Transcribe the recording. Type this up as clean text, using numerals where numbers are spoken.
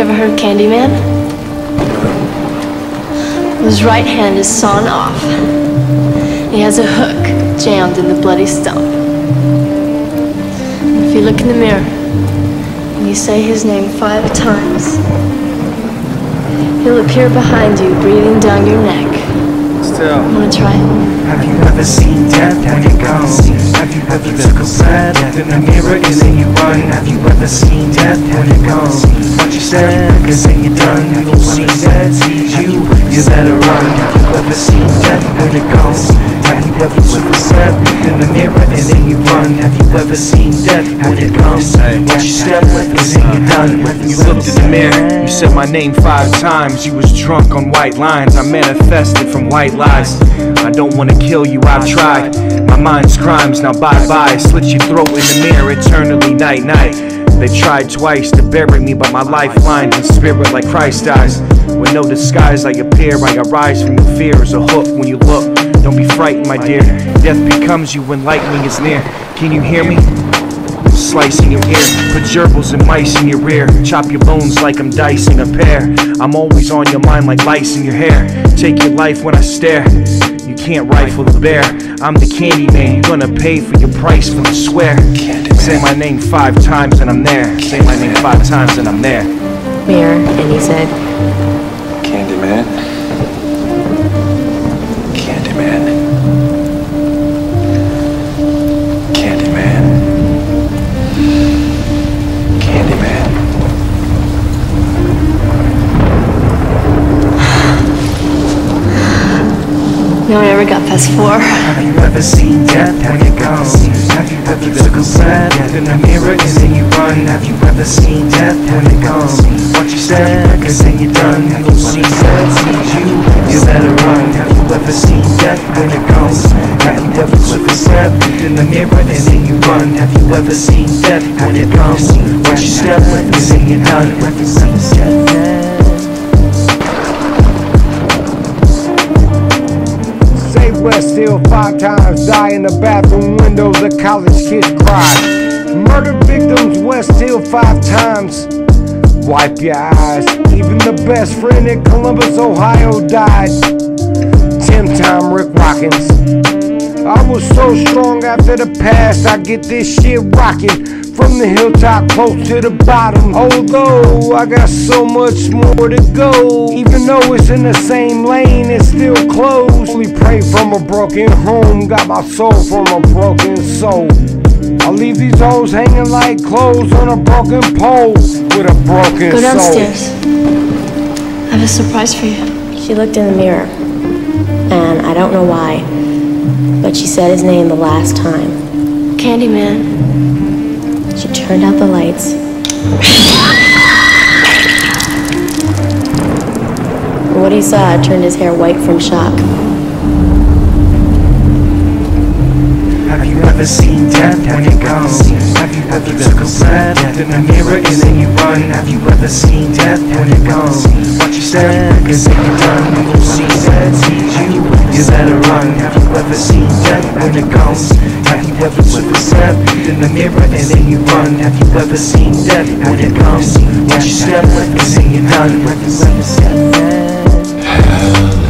You ever heard of Candyman? His right hand is sawn off. He has a hook jammed in the bloody stump. If you look in the mirror and you say his name 5 times, he'll appear behind you, breathing down your neck. Still. Wanna try it? Have you ever seen death when it goes? Have you ever took a breath in the mirror and then you run? Have you ever seen death when it goes? Once you step, cause then you're done. You don't see death sees you, you better run. Have you ever seen death when it goes? Have you ever took a breath in the mirror and then you run? Have you ever seen death when it comes? Once you step, cause then you're done. You looked in the mirror, you said my name 5 times. You was drunk on white lines, I manifested from white lies. I don't wanna kill you, I've tried. My mind's crimes, now bye-bye. Slit your throat in the mirror, eternally night-night. They tried twice to bury me, but my lifeline's in spirit like Christ dies. With no disguise I appear, I arise from your fears. A hook when you look, don't be frightened my dear. Death becomes you when lightning is near. Can you hear me? Slicing your ear, put gerbils and mice in your rear. Chop your bones like I'm dicing a pear. I'm always on your mind like lice in your hair. Take your life when I stare. You can't rifle the bear. I'm the Candyman, you're gonna pay for your price for I swear. Say my name 5 times and I'm there. Say my name 5 times and I'm there. Mirror, and he said, Candyman. Candyman. Candyman. Candyman. no one ever got past 4. Have you ever seen death when it goes? Have you ever took a breath in the mirror and then you run? Have you ever seen death when it goes? Once you step, cause then you're done. You don't see death sees you, you better run. Have you ever seen death when it goes? Have you ever took a breath in the mirror and then you run? Have you ever seen death when it comes? Once you step, cause then you're done. Have you ever seen death? West Hill 5 times, die in the bathroom window, the college kids cry. Murder victims, West Hill 5 times. Wipe your eyes. Even the best friend in Columbus, Ohio died. 10-time Rick Rockins. I was so strong after the past, I get this shit rockin'. From the hilltop close to the bottom. Although I got so much more to go, even though it's in the same lane, it's still closed. Only pray from a broken home, got my soul from a broken soul. I leave these hoes hanging like clothes on a broken pole with a broken soul. Go downstairs. I have a surprise for you. She looked in the mirror, and I don't know why, but she said his name the last time. Candyman. She turned out the lights. And what he saw turned his hair white from shock. Have you ever seen death when it goes? Have you ever took a breath in the mirror and then you run? Have you ever seen death when it goes? Once you step, cause then you're done. You don't see death sees you, you better run. Have you ever seen death when it goes? Have you ever took a breath in the mirror and then you run? Have you ever seen death when it comes? Once you step, cause then you're done. Have you ever seen death?